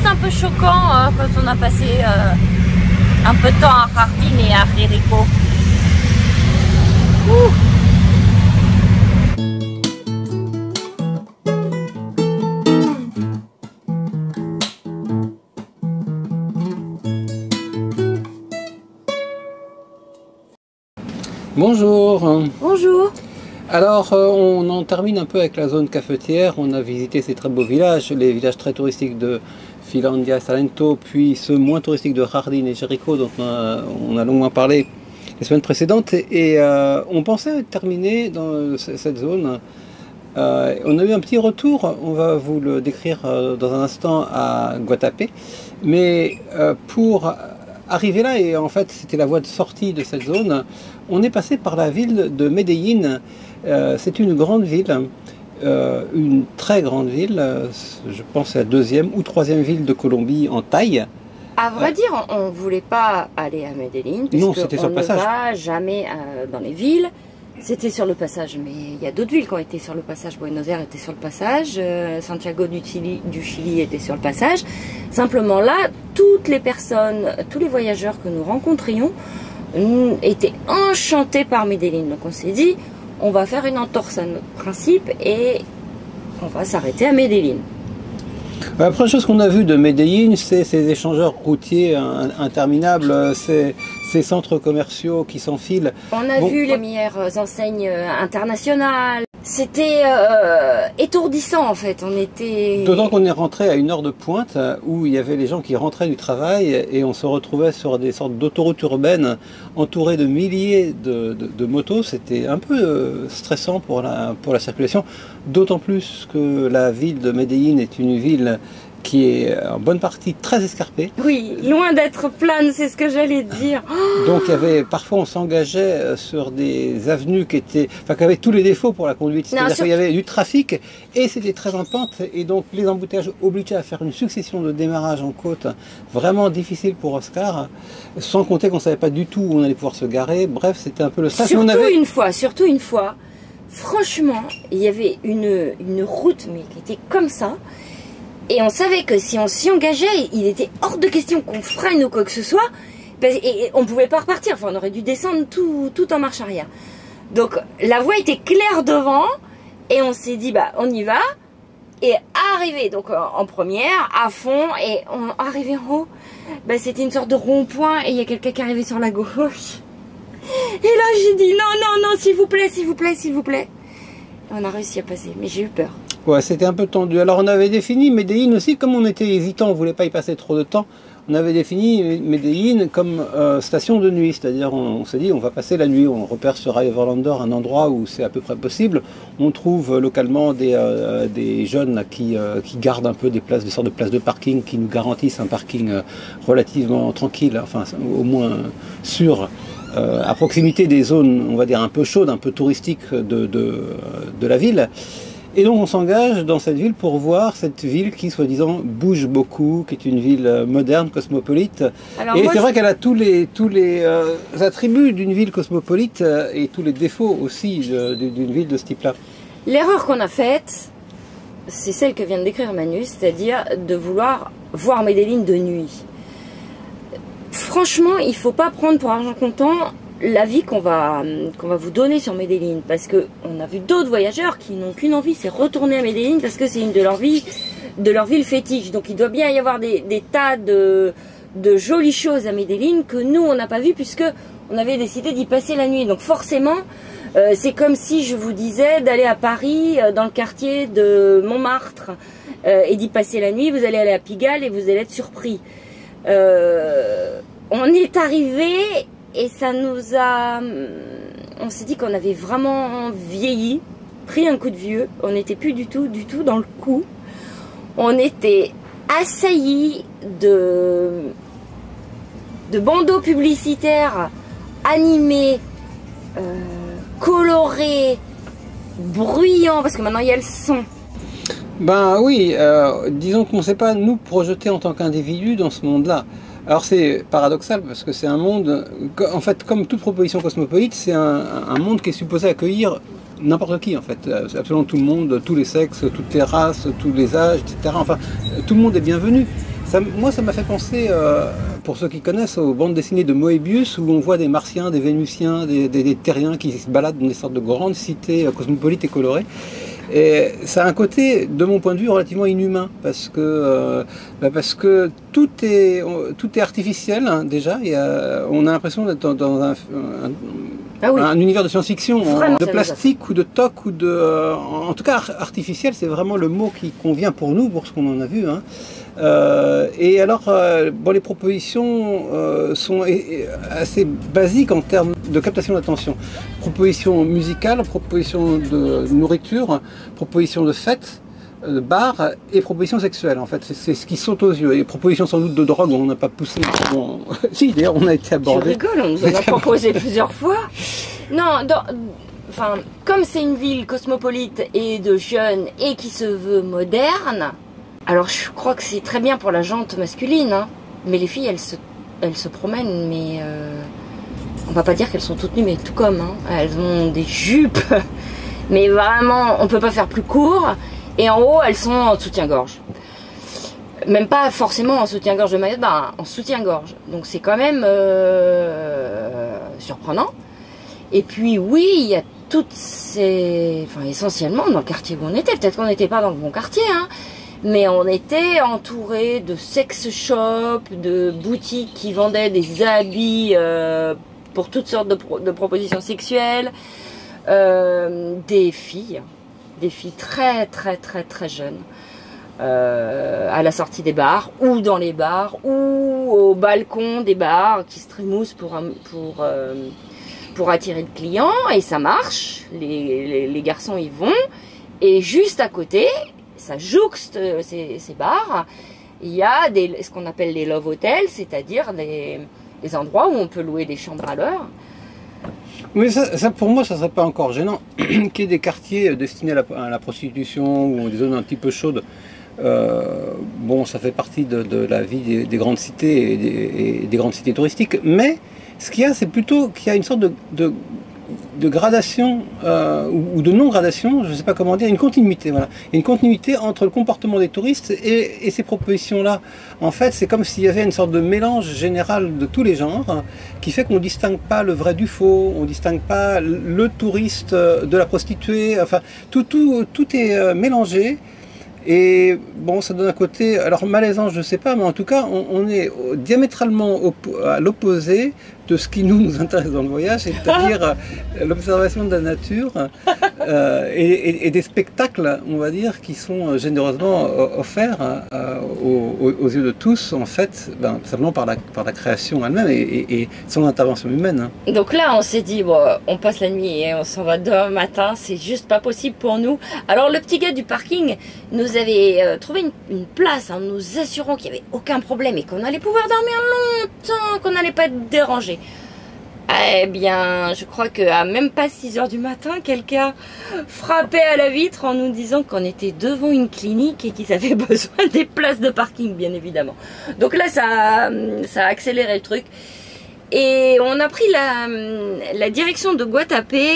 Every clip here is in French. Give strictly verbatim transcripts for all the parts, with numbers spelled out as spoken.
un peu choquant hein, quand on a passé euh, un peu de temps à Jardín et à Jerico. Ouh. Bonjour. Bonjour. Alors, euh, on en termine un peu avec la zone cafetière. On a visité ces très beaux villages, les villages très touristiques de Finlandia, Salento, puis ceux moins touristiques de Jardín et Jerico, dont on a, on a longuement parlé les semaines précédentes. Et, et euh, on pensait terminer dans cette zone. Euh, on a eu un petit retour, on va vous le décrire euh, dans un instant, à Guatapé. Mais euh, pour arriver là, et en fait c'était la voie de sortie de cette zone, on est passé par la ville de Medellín. Euh, c'est une grande ville, euh, une très grande ville, euh, je pense c'est la deuxième ou troisième ville de Colombie en taille. À vrai euh, dire, on ne voulait pas aller à Medellín, puisqu'on ne va jamais euh, dans les villes. C'était sur le passage, mais il y a d'autres villes qui ont été sur le passage. Buenos Aires était sur le passage, euh, Santiago du Chili, du Chili était sur le passage. Simplement là, toutes les personnes, tous les voyageurs que nous rencontrions étaient enchantés par Medellín. Donc on s'est dit, on va faire une entorse à notre principe et on va s'arrêter à Medellín. La première chose qu'on a vu de Medellín, c'est ces échangeurs routiers interminables, ces, ces centres commerciaux qui s'enfilent. On a bon, vu les premières enseignes internationales. C'était euh, étourdissant en fait. On était. D'autant qu'on est rentré à une heure de pointe où il y avait les gens qui rentraient du travail et on se retrouvait sur des sortes d'autoroutes urbaines entourées de milliers de, de, de motos. C'était un peu stressant pour la, pour la circulation. D'autant plus que la ville de Medellín est une ville qui est en bonne partie très escarpée. Oui, loin d'être plane, c'est ce que j'allais dire. Donc il y avait, parfois on s'engageait sur des avenues qui étaient, enfin qui avaient tous les défauts pour la conduite. C'est-à-dire qu'il y avait du trafic et c'était très en pente et donc les embouteillages obligeaient à faire une succession de démarrages en côte vraiment difficile pour Oscar, sans compter qu'on ne savait pas du tout où on allait pouvoir se garer. Bref, c'était un peu le stress. Surtout on avait... une fois, surtout une fois, franchement, il y avait une, une route mais qui était comme ça. Et on savait que si on s'y engageait, il était hors de question qu'on freine ou quoi que ce soit. Et on ne pouvait pas repartir. Enfin, on aurait dû descendre tout, tout en marche arrière. Donc, la voie était claire devant. Et on s'est dit, bah, on y va. Et arrivé, donc en première, à fond. Et on, arrivé en haut, bah, c'était une sorte de rond-point. Et il y a quelqu'un qui arrivait sur la gauche. Et là, j'ai dit, non, non, non, s'il vous plaît, s'il vous plaît, s'il vous plaît. Et on a réussi à passer. Mais j'ai eu peur. Ouais, c'était un peu tendu. Alors on avait défini Medellín aussi, comme on était hésitant, on ne voulait pas y passer trop de temps, on avait défini Medellín comme euh, station de nuit, c'est-à-dire on, on s'est dit on va passer la nuit, on repère sur Everlander un endroit où c'est à peu près possible, on trouve localement des, euh, des jeunes là, qui, euh, qui gardent un peu des places, des sortes de places de parking qui nous garantissent un parking euh, relativement tranquille, enfin au moins sûr, euh, à proximité des zones, on va dire un peu chaudes, un peu touristiques de, de, de la ville. Et donc on s'engage dans cette ville pour voir cette ville qui, soi-disant, bouge beaucoup, qui est une ville moderne, cosmopolite. Alors et c'est vrai je... qu'elle a tous les, tous les euh, attributs d'une ville cosmopolite euh, et tous les défauts aussi d'une ville de ce type-là. L'erreur qu'on a faite, c'est celle que vient de décrire Manu, c'est-à-dire de vouloir voir Medellín de nuit. Franchement, il ne faut pas prendre pour argent comptant l'avis qu'on va, qu'on va vous donner sur Medellín, parce que on a vu d'autres voyageurs qui n'ont qu'une envie, c'est retourner à Medellín parce que c'est une de leurs villes, de leur ville fétiche. Donc il doit bien y avoir des, des tas de, de jolies choses à Medellín que nous on n'a pas vu puisque on avait décidé d'y passer la nuit. Donc forcément, euh, c'est comme si je vous disais d'aller à Paris, euh, dans le quartier de Montmartre, euh, et d'y passer la nuit. Vous allez aller à Pigalle et vous allez être surpris. Euh, on est arrivé. Et ça nous a... On s'est dit qu'on avait vraiment vieilli, pris un coup de vieux. On n'était plus du tout, du tout dans le coup. On était assaillis de, de bandeaux publicitaires animés, euh, colorés, bruyants, parce que maintenant il y a le son. Ben oui, euh, disons qu'on ne s'est pas nous projeter en tant qu'individu dans ce monde-là. Alors c'est paradoxal parce que c'est un monde, en fait comme toute proposition cosmopolite, c'est un, un monde qui est supposé accueillir n'importe qui en fait, absolument tout le monde, tous les sexes, toutes les races, tous les âges, et cetera. Enfin, tout le monde est bienvenu. Ça, moi, ça m'a fait penser, euh, pour ceux qui connaissent, aux bandes dessinées de Moebius, où on voit des Martiens, des Vénusiens, des, des, des Terriens qui se baladent dans des sortes de grandes cités cosmopolites et colorées. Et ça a un côté, de mon point de vue, relativement inhumain, parce que, euh, bah parce que tout est, tout est artificiel, hein, déjà. Il y a, on a l'impression d'être dans, dans un, un, ah oui. un univers de science-fiction, de plastique ou de toc, ou de, euh, en tout cas artificiel, c'est vraiment le mot qui convient pour nous, pour ce qu'on en a vu. Hein. Euh, et alors, euh, bon, les propositions euh, sont assez basiques en termes de captation d'attention. Propositions musicales, propositions de nourriture, propositions de fêtes, de bars et propositions sexuelles. En fait, c'est ce qui saute aux yeux. Et propositions sans doute de drogue, on n'a pas poussé. Bon... si, d'ailleurs, on a été abordé. Tu rigoles, on nous en a proposé plusieurs fois. Non, dans... enfin, comme c'est une ville cosmopolite et de jeunes et qui se veut moderne. Alors je crois que c'est très bien pour la jante masculine, hein. Mais les filles, elles se, elles se promènent, mais euh, on va pas dire qu'elles sont toutes nues, mais tout comme, hein. Elles ont des jupes, mais vraiment, on peut pas faire plus court. Et en haut, elles sont en soutien-gorge. Même pas forcément en soutien-gorge de maillot de bain, en soutien-gorge. Donc c'est quand même euh, surprenant. Et puis oui, il y a toutes ces... Enfin, essentiellement dans le quartier où on était, peut-être qu'on n'était pas dans le bon quartier, hein. Mais on était entouré de sex shops, de boutiques qui vendaient des habits euh, pour toutes sortes de, pro de propositions sexuelles, euh, des filles, des filles très très très très jeunes, euh, à la sortie des bars, ou dans les bars, ou au balcon des bars, qui se trémoussent pour, pour, euh, pour attirer le client, et ça marche, les, les, les garçons y vont, et juste à côté... ça jouxte ces, ces bars, il y a des, ce qu'on appelle les love hotels, c'est-à-dire des, des endroits où on peut louer des chambres à l'heure. Oui, ça, ça pour moi, ça ne serait pas encore gênant qu'il y ait des quartiers destinés à la, à la prostitution ou des zones un petit peu chaudes. Euh, bon, ça fait partie de, de la vie des, des grandes cités et des, et des grandes cités touristiques, mais ce qu'il y a, c'est plutôt qu'il y a une sorte de, de de gradation euh, ou de non-gradation, je ne sais pas comment dire, une continuité. Voilà. Il y a une continuité entre le comportement des touristes et, et ces propositions-là. En fait, c'est comme s'il y avait une sorte de mélange général de tous les genres hein, qui fait qu'on ne distingue pas le vrai du faux, on ne distingue pas le touriste de la prostituée. Enfin, tout, tout, tout est euh, mélangé. Et bon, ça donne un côté, alors malaisant, je ne sais pas, mais en tout cas, on, on est diamétralement à l'opposé de ce qui nous, nous intéresse dans le voyage, c'est-à-dire l'observation de la nature euh, et, et, et des spectacles, on va dire, qui sont généreusement offerts euh, aux, aux yeux de tous, en fait, ben, simplement par la, par la création elle-même et, et, et son intervention humaine. Donc là, on s'est dit, bon, on passe la nuit et on s'en va demain matin, c'est juste pas possible pour nous. Alors le petit gars du parking nous avait euh, trouvé une, une place en nous assurant qu'il n'y avait aucun problème et qu'on allait pouvoir dormir longtemps, qu'on n'allait pas être dérangé. Eh bien, je crois qu'à même pas six heures du matin, quelqu'un frappait à la vitre en nous disant qu'on était devant une clinique et qu'ils avaient besoin des places de parking, bien évidemment. Donc là, ça, ça a accéléré le truc. Et on a pris la, la direction de Guatapé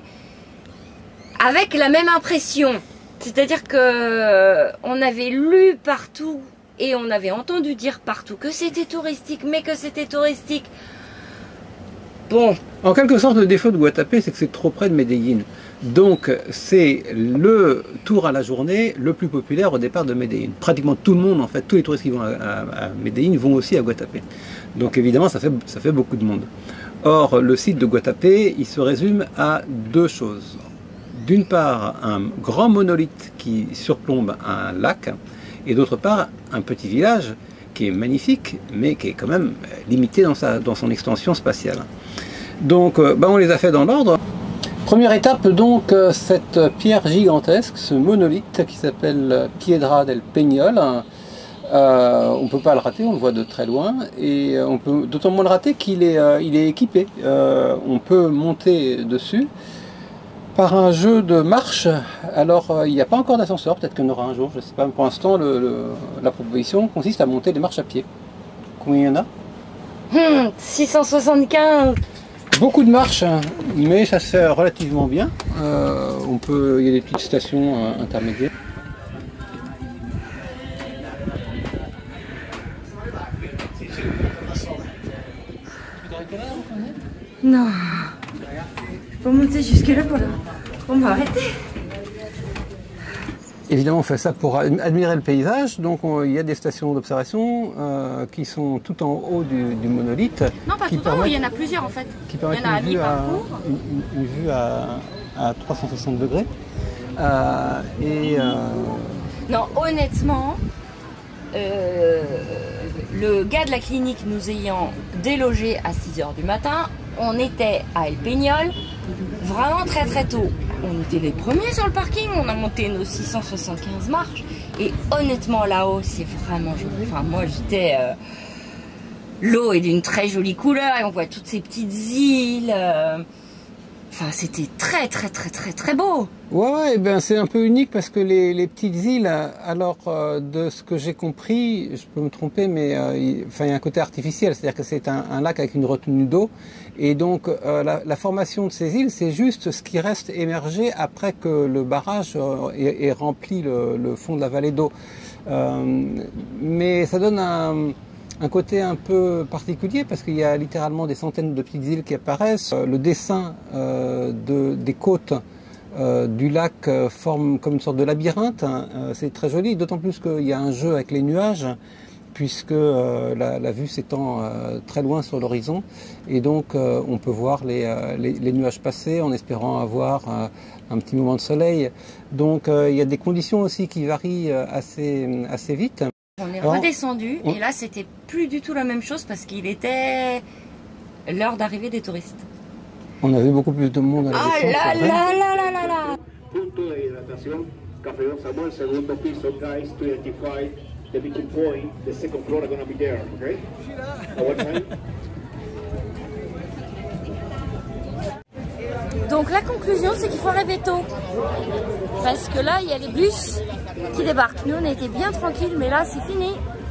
avec la même impression. C'est-à-dire que on avait lu partout et on avait entendu dire partout que c'était touristique, mais que c'était touristique. Bon. En quelque sorte, le défaut de Guatapé, c'est que c'est trop près de Medellín. Donc, c'est le tour à la journée le plus populaire au départ de Medellín. Pratiquement tout le monde, en fait, tous les touristes qui vont à, à, à Medellín vont aussi à Guatapé. Donc, évidemment, ça fait, ça fait beaucoup de monde. Or, le site de Guatapé, il se résume à deux choses. D'une part, un grand monolithe qui surplombe un lac, et d'autre part, un petit village qui est magnifique, mais qui est quand même limité dans, sa, dans son extension spatiale. Donc, euh, ben on les a fait dans l'ordre. Première étape, donc, euh, cette pierre gigantesque, ce monolithe qui s'appelle Piedra del Peñol. Euh, on ne peut pas le rater, on le voit de très loin, et on peut d'autant moins le rater qu'il est, euh, il est équipé. Euh, on peut monter dessus par un jeu de marche. Alors, euh, il n'y a pas encore d'ascenseur, peut-être qu'il y en aura un jour, je ne sais pas. Pour l'instant, le, le, la proposition consiste à monter des marches à pied. Combien il y en a? Hum, six cent soixante-quinze. Beaucoup de marches, mais ça se fait relativement bien. Euh, on peut, il y a des petites stations euh, intermédiaires. Non. Faut monter jusque là pour, le... pour m'arrêter. Évidemment, on fait ça pour admirer le paysage. Donc, on, il y a des stations d'observation euh, qui sont tout en haut du, du monolithe. Non, pas qui tout en haut, il y en a plusieurs en fait. Qui permettent il y en a une, vue à, une, une vue à, à trois cent soixante degrés. Euh, et, euh... Non, honnêtement, euh, le gars de la clinique nous ayant délogés à six heures du matin, on était à El Peñol vraiment très très tôt. On était les premiers sur le parking, on a monté nos six cent soixante-quinze marches et honnêtement là-haut c'est vraiment joli. Enfin moi j'étais... Euh, l'eau est d'une très jolie couleur et on voit toutes ces petites îles. Euh, enfin c'était très très très très très beau. Ouais, ouais, ben c'est un peu unique parce que les, les petites îles, alors euh, de ce que j'ai compris, je peux me tromper, mais euh, il, enfin, il y a un côté artificiel, c'est-à-dire que c'est un, un lac avec une retenue d'eau, et donc euh, la, la formation de ces îles, c'est juste ce qui reste émergé après que le barrage euh, ait, ait rempli le, le fond de la vallée d'eau. Euh, mais ça donne un... un côté un peu particulier parce qu'il y a littéralement des centaines de petites îles qui apparaissent. Le dessin euh, de, des côtes euh, du lac euh, forme comme une sorte de labyrinthe. Hein. Euh, c'est très joli, d'autant plus qu'il y a un jeu avec les nuages puisque euh, la, la vue s'étend euh, très loin sur l'horizon et donc euh, on peut voir les, euh, les, les nuages passer en espérant avoir euh, un petit moment de soleil. Donc euh, il y a des conditions aussi qui varient assez, assez vite. On est Alors, redescendu on... et là c'était plus du tout la même chose parce qu'il était l'heure d'arrivée des touristes. On avait beaucoup plus de monde à la Ah descente. là là là là là là. Punto de hidratación, Café Don Samuel, segundo piso, guys, to identify the meeting point, the second floor are going to be there, okay? At what time? Donc la conclusion c'est qu'il faut arriver tôt parce que là il y a les bus qui débarquent. Nous on était bien tranquilles mais là c'est fini.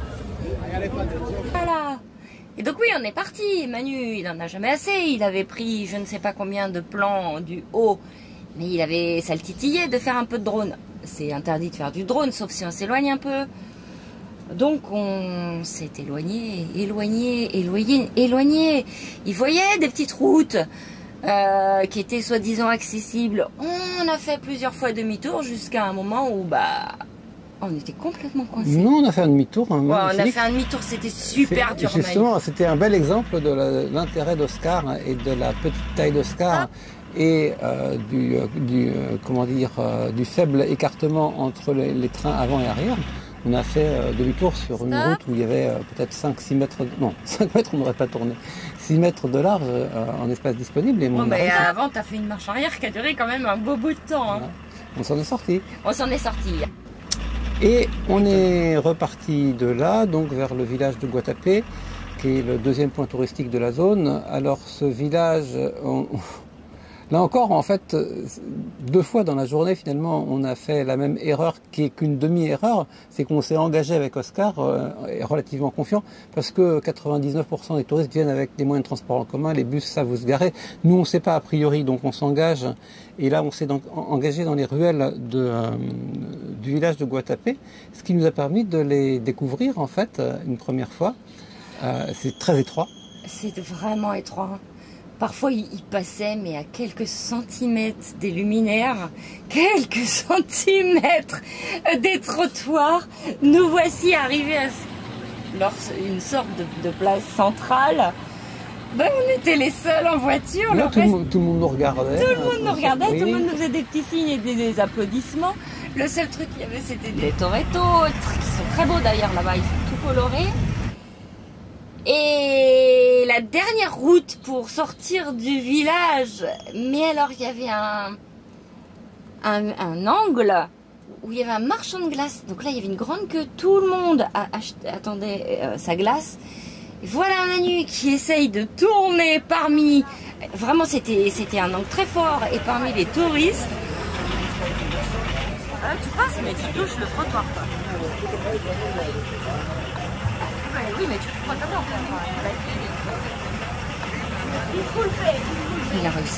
Voilà. Et donc oui on est parti. Manu il en a jamais assez. Il avait pris je ne sais pas combien de plans du haut mais il avait ça le titillait de faire un peu de drone. C'est interdit de faire du drone sauf si on s'éloigne un peu. Donc on s'est éloigné, éloigné, éloigné, éloigné. Il voyait des petites routes. Euh, qui était soi-disant accessible. On a fait plusieurs fois demi-tour jusqu'à un moment où bah on était complètement coincés. Non, on a fait un demi-tour. Hein, ouais, on a fait un demi-tour, c'était super dur. Justement, c'était un bel exemple de l'intérêt d'Oscar et de la petite taille d'Oscar ah. et euh, du, du euh, comment dire euh, du faible écartement entre les, les trains avant et arrière. On a fait euh, demi-tour sur une route où il y avait euh, peut-être cinq six mètres, de... non, cinq mètres on n'aurait pas tourné, six mètres de large euh, en espace disponible. Et bon, bah, avant, tu as fait une marche arrière qui a duré quand même un beau bout de temps. Hein. Voilà. On s'en est sorti. On s'en est sorti. Et on est reparti de là, donc vers le village de Guatapé, qui est le deuxième point touristique de la zone. Alors ce village... On... Là encore, en fait, deux fois dans la journée, finalement, on a fait la même erreur qui est qu'une demi-erreur, c'est qu'on s'est engagé avec Oscar, euh, relativement confiant, parce que quatre-vingt-dix-neuf pour cent des touristes viennent avec des moyens de transport en commun, les bus savent où se garer. Nous, on ne sait pas a priori, donc on s'engage, et là, on s'est engagé dans les ruelles de, euh, du village de Guatapé, ce qui nous a permis de les découvrir, en fait, une première fois. Euh, c'est très étroit. C'est vraiment étroit. Parfois, il passait, mais à quelques centimètres des luminaires, quelques centimètres des trottoirs. Nous voici arrivés à une sorte de, de place centrale. Ben, on était les seuls en voiture. Là, le tout, reste... le, tout le monde nous regardait. Tout le monde nous regardait, oui. Tout le monde nous faisait des petits signes et des, des applaudissements. Le seul truc qu'il y avait, c'était des torettos, qui sont très beaux d'ailleurs là-bas, ils sont tout colorés. Et la dernière route pour sortir du village, mais alors il y avait un, un, un angle où il y avait un marchand de glace. Donc là il y avait une grande queue, tout le monde a acheté, attendait euh, sa glace. Et voilà Manu qui essaye de tourner parmi, vraiment c'était c'était un angle très fort, et parmi les touristes. Ah, tu passes mais tu touches le trottoir. Oui, mais tu peux pas t'avoir. Il a réussi.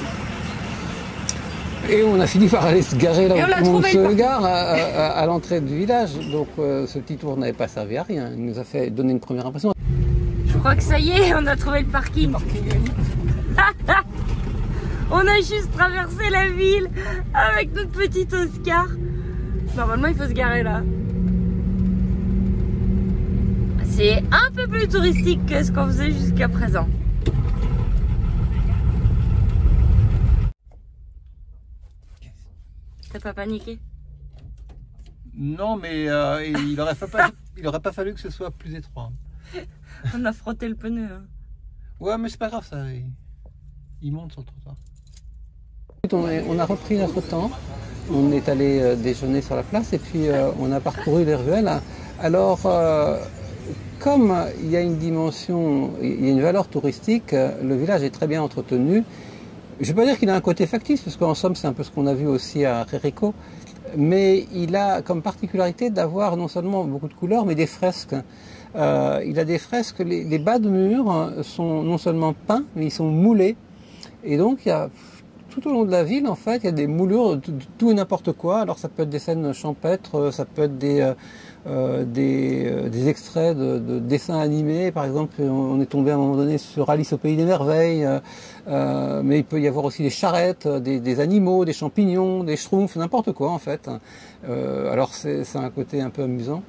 Et on a fini par aller se garer là où on, on se gare à, à, à l'entrée du village. Donc euh, ce petit tour n'avait pas servi à rien. Il nous a fait donner une première impression. Je crois que ça y est, on a trouvé le parking. On a juste traversé la ville avec notre petit Oscar. Normalement, il faut se garer là. C'est un peu plus touristique que ce qu'on faisait jusqu'à présent. T'as pas paniqué? Non, mais euh, il aurait pas, il aurait pas fallu que ce soit plus étroit. On a frotté le pneu. Hein. Ouais, mais c'est pas grave, ça. Il, il monte sur le trottoir. On, est, on a repris notre temps. On est allé euh, déjeuner sur la place et puis euh, on a parcouru les ruelles. Alors, euh, comme il y a une dimension, il y a une valeur touristique, le village est très bien entretenu. Je ne vais pas dire qu'il a un côté factice, parce qu'en somme, c'est un peu ce qu'on a vu aussi à Jericho, mais il a comme particularité d'avoir non seulement beaucoup de couleurs, mais des fresques. Euh, il a des fresques, les, les bas de mur sont non seulement peints, mais ils sont moulés. Et donc, il y a, tout au long de la ville, en fait, il y a des moulures de tout et n'importe quoi. Alors, ça peut être des scènes champêtres, ça peut être des... Euh, Euh, des, euh, des extraits de, de dessins animés. Par exemple, on est tombé à un moment donné sur Alice au Pays des Merveilles, euh, euh, mais il peut y avoir aussi des charrettes, des, des animaux, des champignons, des schtroumpfs, n'importe quoi en fait. Euh, alors c'est un côté un peu amusant.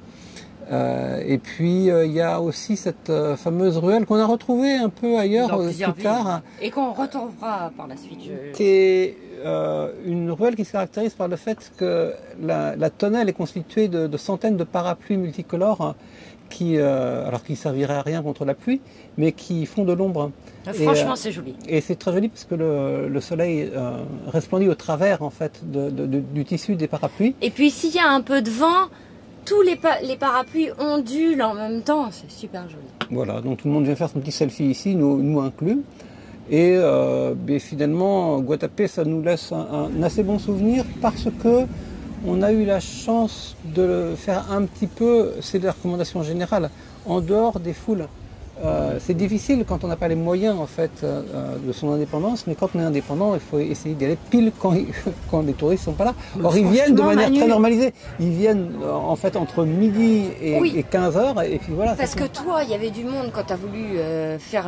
Euh, et puis euh, il y a aussi cette euh, fameuse ruelle qu'on a retrouvée un peu ailleurs euh, plus tard. Et qu'on retrouvera par la suite. Je... Qui est euh, une ruelle qui se caractérise par le fait que la, la tonnelle est constituée de, de centaines de parapluies multicolores qui, euh, alors qui serviraient à rien contre la pluie, mais qui font de l'ombre. Franchement, c'est joli. Et c'est très joli parce que le, le soleil euh, resplendit au travers en fait de, de, de, du tissu des parapluies. Et puis s'il y a un peu de vent, tous les, pa les parapluies ondulent en même temps, c'est super joli. Voilà, donc tout le monde vient faire son petit selfie ici, nous, nous inclus. Et euh, ben finalement, Guatapé, ça nous laisse un, un assez bon souvenir parce que on a eu la chance de le faire un petit peu, c'est la recommandation générale, en dehors des foules. Euh, c'est difficile quand on n'a pas les moyens en fait euh, de son indépendance, mais quand on est indépendant, il faut essayer d'y aller pile quand, quand les touristes sont pas là. Or ils viennent de manière Manu... très normalisée. Ils viennent euh, en fait entre midi et, oui. et quinze heures et puis voilà. Parce que toi, il y avait du monde quand tu as voulu euh, faire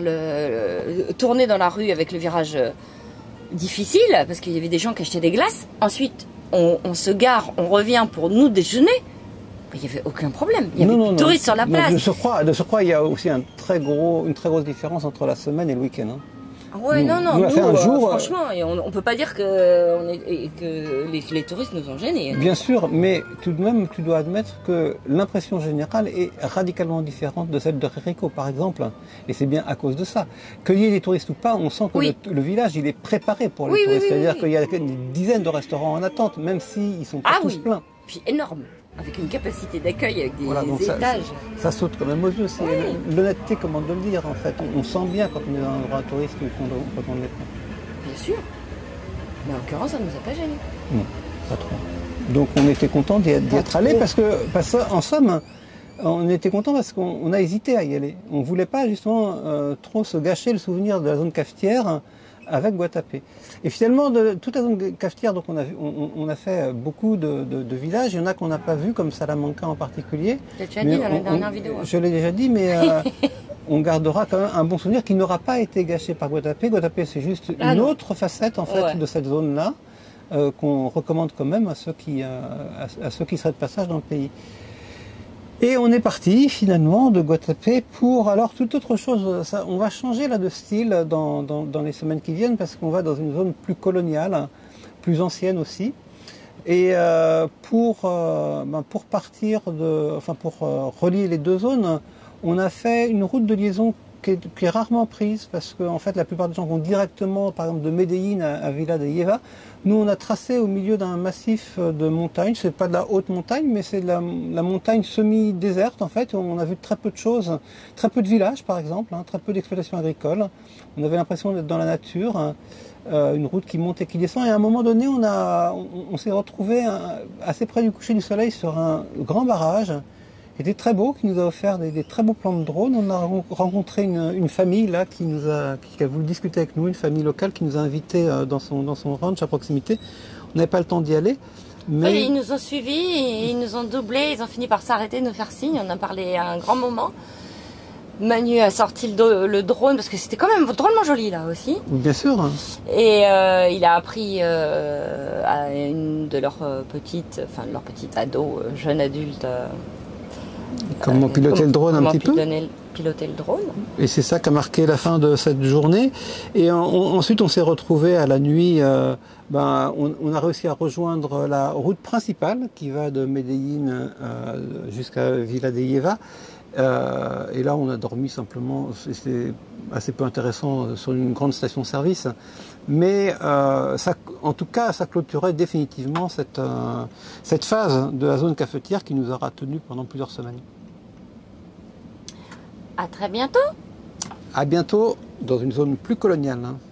le, le tourner dans la rue avec le virage euh, difficile, parce qu'il y avait des gens qui achetaient des glaces. Ensuite, on, on se gare, on revient pour nous déjeuner. Il n'y avait aucun problème. Il y avait non, plus de touristes sur la place. De surcroît, de surcroît, il y a aussi un très gros, une très grosse différence entre la semaine et le week-end. Hein. Ouais, nous, non, non. Nous, nous, un euh, jour, franchement, on ne peut pas dire que, on est, que les, les touristes nous ont gênés. Bien sûr, mais tout de même, tu dois admettre que l'impression générale est radicalement différente de celle de Jericho, par exemple. Et c'est bien à cause de ça. Qu'il y ait des touristes ou pas, on sent que oui. le, le village, il est préparé pour les oui, touristes. Oui, oui, C'est-à-dire oui. qu'il y a des dizaines de restaurants en attente, même s'ils ne sont pas ah, tous oui. pleins. Puis énorme. Avec une capacité d'accueil, avec des, voilà, des ça, étages. Ça, ça saute quand même aux yeux. C'est oui. l'honnêteté, comment de le dire, en fait. On, on sent bien quand on est dans un endroit touriste ou quand on l'est pas. Bien sûr. Mais en l'occurrence, ça ne nous a pas gênés. Non, pas trop. Donc on était content d'y être allé parce que, parce que, en somme, on était content parce qu'on a hésité à y aller. On ne voulait pas justement euh, trop se gâcher le souvenir de la zone cafetière avec Guatapé. Et finalement, de toute la zone cafetière, donc on a, vu, on, on a fait beaucoup de, de, de villages. Il y en a qu'on n'a pas vu, comme Salamanca en particulier. Tu l'as déjà dit dans la dernière on, vidéo. Hein. Je l'ai déjà dit, mais euh, on gardera quand même un bon souvenir qui n'aura pas été gâché par Guatapé. Guatapé, c'est juste ah une non. autre facette en fait ouais. de cette zone-là euh, qu'on recommande quand même à ceux qui, euh, à, à ceux qui seraient de passage dans le pays. Et on est parti finalement de Guatapé pour alors toute autre chose. Ça, on va changer là de style dans, dans, dans les semaines qui viennent parce qu'on va dans une zone plus coloniale, plus ancienne aussi. Et euh, pour, euh, ben pour partir de, enfin pour euh, relier les deux zones, on a fait une route de liaison qui est, qui est rarement prise parce que en fait la plupart des gens vont directement par exemple de Medellín à, à Villa de Leyva. Nous on a tracé au milieu d'un massif de montagnes, c'est pas de la haute montagne mais c'est de la, la montagne semi-déserte en fait. On a vu très peu de choses, très peu de villages par exemple, hein, très peu d'exploitation agricole. On avait l'impression d'être dans la nature, hein, euh, une route qui monte et qui descend et à un moment donné on, a, on, on s'est retrouvé assez près du coucher du soleil sur un grand barrage. Qui était très beau, qui nous a offert des, des très beaux plans de drone. On a rencontré une, une famille là qui nous a, qui a voulu discuter avec nous, une famille locale qui nous a invités dans son, dans son ranch à proximité. On n'avait pas le temps d'y aller. Mais... Oui, ils nous ont suivis, ils nous ont doublés, ils ont fini par s'arrêter, nous faire signe. On a parlé à un grand moment. Manu a sorti le, do- le drone parce que c'était quand même drôlement joli là aussi. Bien sûr. Et euh, il a appris euh, à une de leurs euh, petites, enfin de leurs petites ados, euh, jeunes adultes, euh, Comment euh, piloter comment- le drone un comment petit peu. piloter- piloter le drone. Et c'est ça qui a marqué la fin de cette journée. Et en- on- ensuite, on s'est retrouvé à la nuit. euh, ben, on, on a réussi à rejoindre la route principale qui va de Medellín euh, jusqu'à Villa de Leyva. Euh, et là, on a dormi simplement. C'était assez peu intéressant euh, sur une grande station-service. Mais euh, ça, en tout cas, ça clôturait définitivement cette, euh, cette phase de la zone cafetière qui nous aura tenu pendant plusieurs semaines. À très bientôt. À bientôt dans une zone plus coloniale. hein.